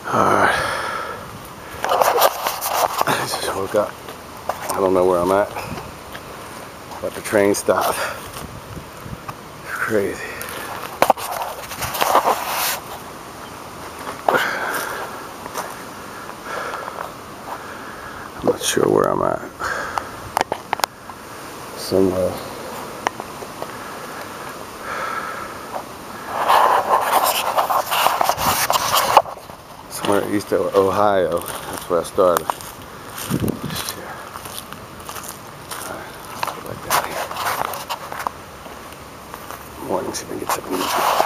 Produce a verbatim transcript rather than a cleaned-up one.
Alright. I just woke up. I don't know where I'm at. But the train stopped. Crazy. I'm not sure where I'm at. Somewhere. Somewhere east of Ohio. That's where I started. Shit. Alright, I'll go back down here. Morning, see if I can get something to eat.